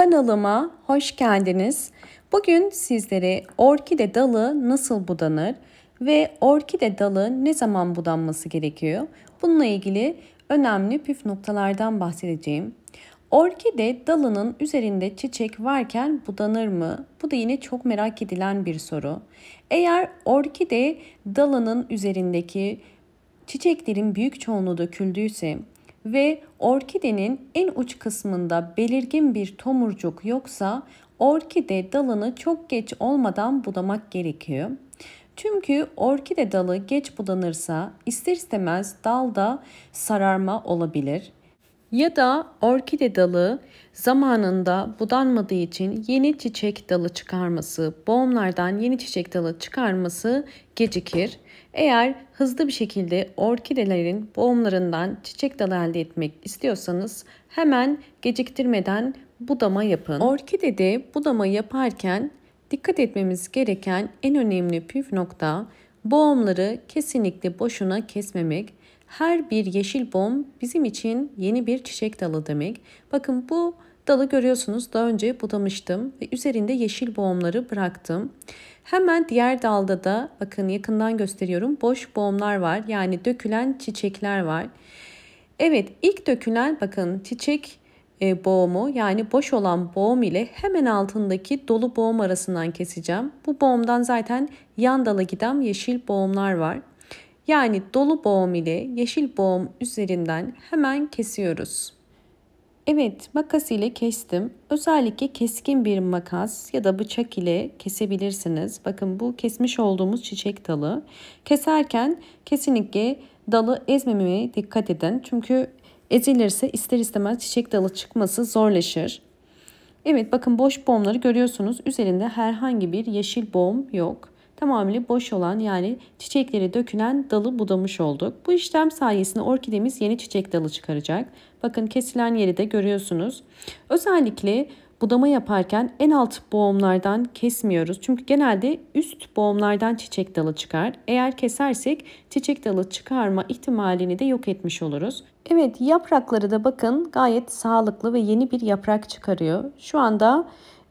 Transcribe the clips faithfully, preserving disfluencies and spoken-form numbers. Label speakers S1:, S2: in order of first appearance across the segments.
S1: Kanalıma hoş geldiniz. Bugün sizlere orkide dalı nasıl budanır ve orkide dalı ne zaman budanması gerekiyor? Bununla ilgili önemli püf noktalardan bahsedeceğim. Orkide dalının üzerinde çiçek varken budanır mı? Bu da yine çok merak edilen bir soru. Eğer orkide dalının üzerindeki çiçeklerin büyük çoğunluğu döküldüyse ve orkidenin en uç kısmında belirgin bir tomurcuk yoksa orkide dalını çok geç olmadan budamak gerekiyor. Çünkü orkide dalı geç budanırsa ister istemez dalda sararma olabilir. Ya da orkide dalı zamanında budanmadığı için yeni çiçek dalı çıkarması, boğumlardan yeni çiçek dalı çıkarması gecikir. Eğer hızlı bir şekilde orkidelerin boğumlarından çiçek dalı elde etmek istiyorsanız hemen geciktirmeden budama yapın. Orkidede budama yaparken dikkat etmemiz gereken en önemli püf nokta boğumları kesinlikle boşuna kesmemek. Her bir yeşil boğum bizim için yeni bir çiçek dalı demek. Bakın bu dalı görüyorsunuz, daha önce budamıştım ve üzerinde yeşil boğumları bıraktım. Hemen diğer dalda da bakın yakından gösteriyorum, boş boğumlar var, yani dökülen çiçekler var. Evet, ilk dökülen bakın çiçek e, boğumu, yani boş olan boğum ile hemen altındaki dolu boğum arasından keseceğim. Bu boğumdan zaten yan dala giden yeşil boğumlar var. Yani dolu boğum ile yeşil boğum üzerinden hemen kesiyoruz. Evet, makas ile kestim. Özellikle keskin bir makas ya da bıçak ile kesebilirsiniz. Bakın bu kesmiş olduğumuz çiçek dalı. Keserken kesinlikle dalı ezmemeye dikkat edin. Çünkü ezilirse ister istemez çiçek dalı çıkması zorlaşır. Evet, bakın boş boğumları görüyorsunuz. Üzerinde herhangi bir yeşil boğum yok. Tamamıyla boş olan, yani çiçekleri dökülen dalı budamış olduk. Bu işlem sayesinde orkidemiz yeni çiçek dalı çıkaracak. Bakın kesilen yeri de görüyorsunuz. Özellikle budama yaparken en alt boğumlardan kesmiyoruz. Çünkü genelde üst boğumlardan çiçek dalı çıkar. Eğer kesersek çiçek dalı çıkarma ihtimalini de yok etmiş oluruz. Evet, yaprakları da bakın gayet sağlıklı ve yeni bir yaprak çıkarıyor. Şu anda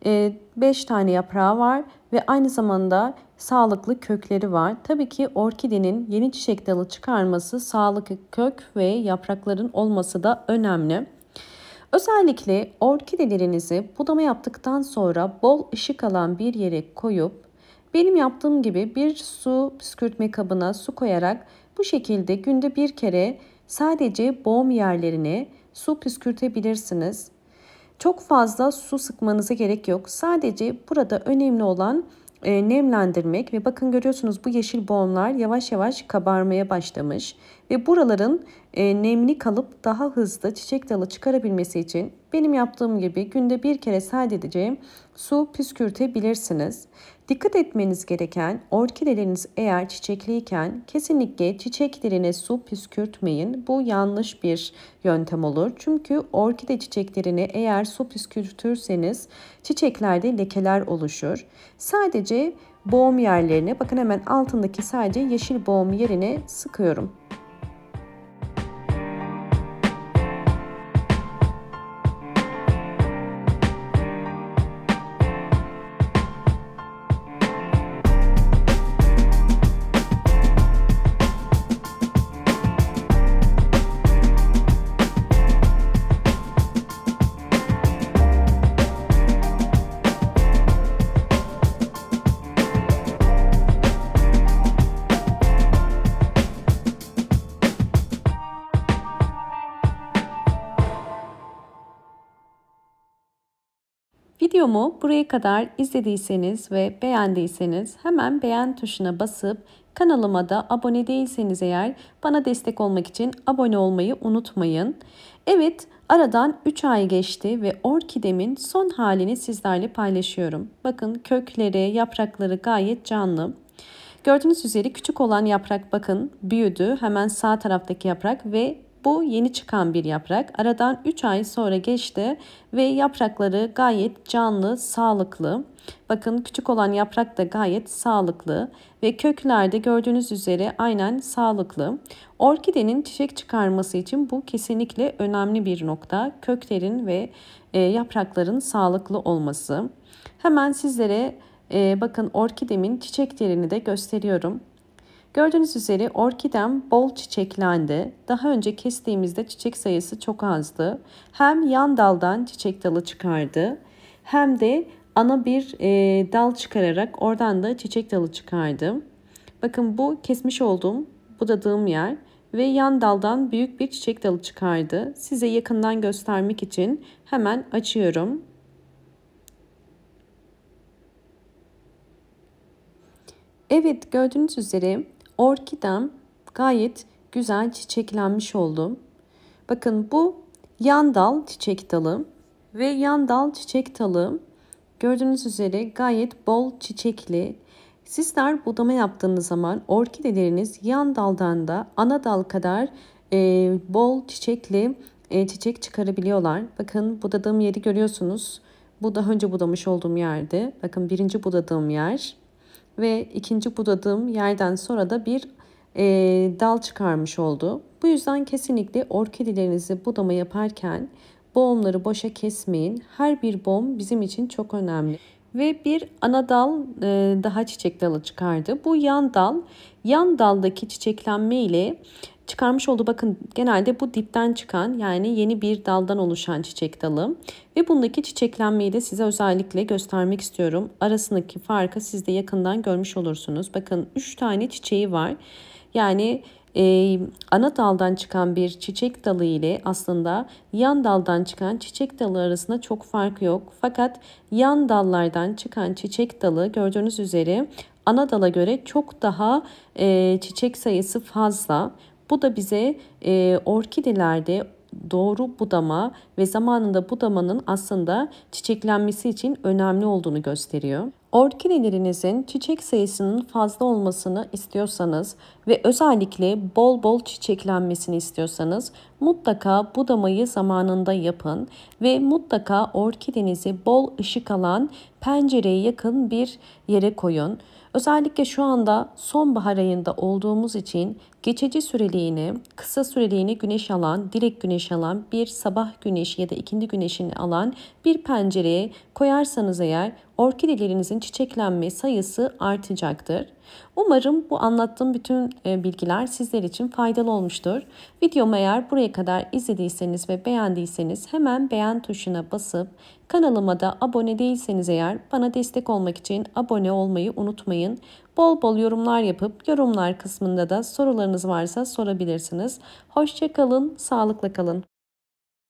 S1: beş tane yaprağı var ve aynı zamanda sağlıklı kökleri var. Tabii ki orkidenin yeni çiçek dalı çıkarması, sağlıklı kök ve yaprakların olması da önemli. Özellikle orkidelerinizi budama yaptıktan sonra bol ışık alan bir yere koyup benim yaptığım gibi bir su püskürtme kabına su koyarak bu şekilde günde bir kere sadece boğum yerlerine su püskürtebilirsiniz. Çok fazla su sıkmanıza gerek yok. Sadece burada önemli olan e, nemlendirmek ve bakın görüyorsunuz bu yeşil boğumlar yavaş yavaş kabarmaya başlamış. Ve buraların e, nemli kalıp daha hızlı çiçek dalı çıkarabilmesi için benim yaptığım gibi günde bir kere sadece su püskürtebilirsiniz. Dikkat etmeniz gereken, orkideleriniz eğer çiçekliyken kesinlikle çiçeklerine su püskürtmeyin. Bu yanlış bir yöntem olur. Çünkü orkide çiçeklerine eğer su püskürtürseniz çiçeklerde lekeler oluşur. Sadece boğum yerlerine, bakın hemen altındaki sadece yeşil boğum yerine sıkıyorum. Videomu buraya kadar izlediyseniz ve beğendiyseniz hemen beğen tuşuna basıp kanalıma da abone değilseniz eğer bana destek olmak için abone olmayı unutmayın. Evet, aradan üç ay geçti ve orkidemin son halini sizlerle paylaşıyorum. Bakın kökleri, yaprakları gayet canlı. Gördüğünüz üzere küçük olan yaprak bakın büyüdü. Hemen sağ taraftaki yaprak ve bu yeni çıkan bir yaprak. Aradan üç ay sonra geçti ve yaprakları gayet canlı, sağlıklı. Bakın küçük olan yaprak da gayet sağlıklı ve köklerde gördüğünüz üzere aynen sağlıklı. Orkidenin çiçek çıkarması için bu kesinlikle önemli bir nokta. Köklerin ve e, yaprakların sağlıklı olması. Hemen sizlere e, bakın orkidemin çiçeklerini de gösteriyorum. Gördüğünüz üzere orkidem bol çiçeklendi. Daha önce kestiğimizde çiçek sayısı çok azdı. Hem yan daldan çiçek dalı çıkardı hem de ana bir e, dal çıkararak oradan da çiçek dalı çıkardı. Bakın bu kesmiş olduğum budadığım yer ve yan daldan büyük bir çiçek dalı çıkardı. Size yakından göstermek için hemen açıyorum. Evet, gördüğünüz üzere orkidem gayet güzel çiçeklenmiş oldu. Bakın bu yan dal çiçek dalı ve yan dal çiçek dalı gördüğünüz üzere gayet bol çiçekli. Sizler budama yaptığınız zaman orkideleriniz yan daldan da ana dal kadar e, bol çiçekli e, çiçek çıkarabiliyorlar. Bakın budadığım yeri görüyorsunuz. Bu daha önce budamış olduğum yerdi. Bakın birinci budadığım yer. Ve ikinci budadığım yerden sonra da bir e, dal çıkarmış oldu. Bu yüzden kesinlikle orkidelerinizi budama yaparken boğumları boşa kesmeyin. Her bir boğum bizim için çok önemli. Ve bir ana dal e, daha çiçek dalı çıkardı. Bu yan dal, yan daldaki çiçeklenme ile çıkarmış olduğu, bakın genelde bu dipten çıkan, yani yeni bir daldan oluşan çiçek dalı. Ve bundaki çiçeklenmeyi de size özellikle göstermek istiyorum. Arasındaki farkı siz de yakından görmüş olursunuz. Bakın üç tane çiçeği var. Yani e, ana daldan çıkan bir çiçek dalı ile aslında yan daldan çıkan çiçek dalı arasında çok fark yok. Fakat yan dallardan çıkan çiçek dalı gördüğünüz üzere ana dala göre çok daha e, çiçek sayısı fazla. Bu da bize e, orkidelerde doğru budama ve zamanında budamanın aslında çiçeklenmesi için önemli olduğunu gösteriyor. Orkidelerinizin çiçek sayısının fazla olmasını istiyorsanız ve özellikle bol bol çiçeklenmesini istiyorsanız mutlaka budamayı zamanında yapın ve mutlaka orkidenizi bol ışık alan pencereye yakın bir yere koyun. Özellikle şu anda sonbahar ayında olduğumuz için geçici süreliğine, kısa süreliğine güneş alan, direkt güneş alan bir sabah güneşi ya da ikindi güneşini alan bir pencereye koyarsanız eğer orkidelerinizin çiçeklenme sayısı artacaktır. Umarım bu anlattığım bütün bilgiler sizler için faydalı olmuştur. Videomu eğer buraya kadar izlediyseniz ve beğendiyseniz hemen beğen tuşuna basıp kanalıma da abone değilseniz eğer bana destek olmak için abone olmayı unutmayın. Bol bol yorumlar yapıp yorumlar kısmında da sorularınız varsa sorabilirsiniz. Hoşça kalın, sağlıkla kalın.